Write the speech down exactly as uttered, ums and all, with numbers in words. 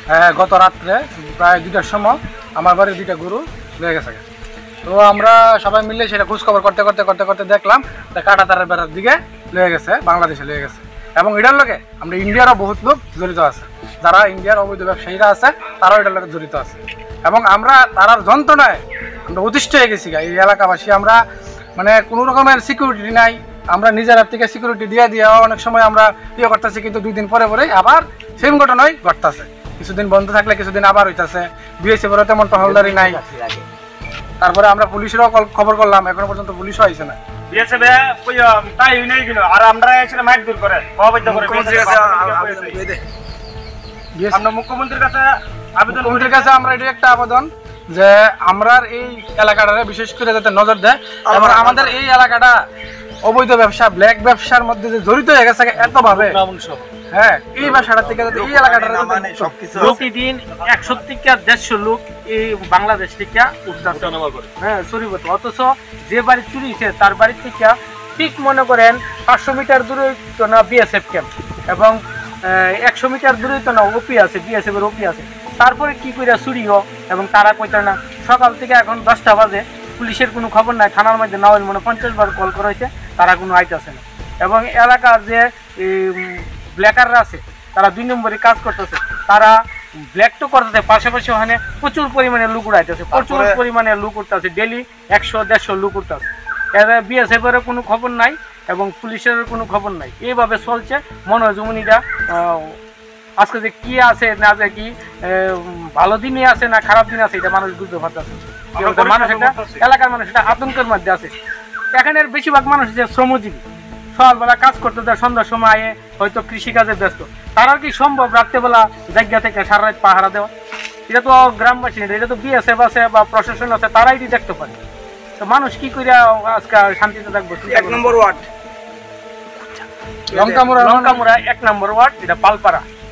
গত রাত্রে প্রায় দুইটার সময় আমার বাড়ির দুইটা গরু লয়ে গেছে। তো আমরা সবাই মিলে সেটা খোঁজখবর করতে করতে করতে করতে দেখলাম কাঁটাতারের বেড়ার দিকে লয়ে গেছে, বাংলাদেশে লয়ে গেছে। এবং এটার লগে আমরা ইন্ডিয়ারও বহুত লোক জড়িত আছে, যারা ইন্ডিয়ার অবৈধ ব্যবসায়ীরা আছে তারাও এটার লগে জড়িত আছে। এবং আমরা তারার যন্ত্রণায় আমরা অতিষ্ঠ হয়ে গেছি। এই এলাকাবাসী আমরা মানে কোনো রকমের সিকিউরিটি নাই, আমরা নিজের হাত থেকে সিকিউরিটি দিয়ে দিয়ে অনেক সময় আমরা ইয়ে করতেছি, কিন্তু দুই দিন পরে পরেই আবার সেম ঘটনাই ঘটতেছে। কিছুদিন বন্ধ থাকলে কিছুদিন আবার হইতেছে। বিএসএফেরও তেমন টহলদারি নাই। তারপরে আমরা পুলিশেরও খবর করলাম, এখনো পর্যন্ত পুলিশও আইছে না। মুখ্যমন্ত্রীর কাছে মুখ্যমন্ত্রীর কাছে আমরা এটা একটা আবেদন যে আমরা এই এলাকাটা বিশেষ করে যাতে নজর দেয় এবং আমাদের এই এলাকাটা অবৈধ ব্যবসা, ব্ল্যাক ব্যবসার মধ্যে যে জড়িত হয়ে গেছে এত ভাবে, হ্যাঁ এই ব্যবসাটা থেকে যাতে এই এলাকাটা প্রতিদিন একশো থেকে দেড়শো লোক এই বাংলাদেশ থেকে উঠতেছে, হ্যাঁ শরীবত। অথচ যে বাড়ি চুরি হয়েছে তার বাড়ি থেকে ঠিক মনে করেন পাঁচশো মিটার দূরে তো না বিএসএফ ক্যাম্প এবং একশো মিটার দূরে তো না ওপি আছে, বিএসএফ এর ওপি আছে। তারপরে কি করে চুরি হোক এবং তারা কইতে না। সকাল থেকে এখন দশটা বাজে পুলিশের কোনো খবর নাই, থানার মধ্যে না হলে মনে পঞ্চাশ বার কল করা হয়েছে, তারা কোনো আইতেছে না। এবং এলাকার যে ব্ল্যাকাররা আছে তারা দুই নম্বরে কাজ করতেছে, তারা ব্ল্যাক তো করতেছে, পাশাপাশি ওখানে প্রচুর পরিমাণে লুক উড়াইতেছে, প্রচুর পরিমাণে লুক উঠতেছে, ডেলি একশো দেড়শো লুক উঠতেছে। এর বিএসএফেরও কোনো খবর নাই এবং পুলিশেরও কোনো খবর নাই। এইভাবে চলছে। মনে হয় জমিনিটা আজকে যে কি আছে না যে কি ভালো দিনে আছে না খারাপ দিনে আছে এটা মানুষ বুঝতে পারতেছে। মানুষ একটা এলাকার মানুষ একটা আতঙ্কের মধ্যে আছে। এখানের বেশিরভাগ মানুষ যে শ্রমজীবী, সকালবেলা কাজ করতে দেয়, সন্ধ্যার সময় হয়তো কৃষিকাজে ব্যস্ত, তারা কি সম্ভব রাত্রেবেলা জায়গা থেকে সারা রাত পাহারা দেওয়া? এটা তো গ্রামবাসী, এটা তো বিএসএফ আছে বা প্রশাসন আছে, তারাই দেখতে পারে। তো মানুষ কি করে আজকে শান্তিতে থাকবো? এক নম্বর ওয়ার্ড লঙ্কামুড়া, লঙ্কামুড়া এক নম্বর ওয়ার্ড, এটা পালপাড়া।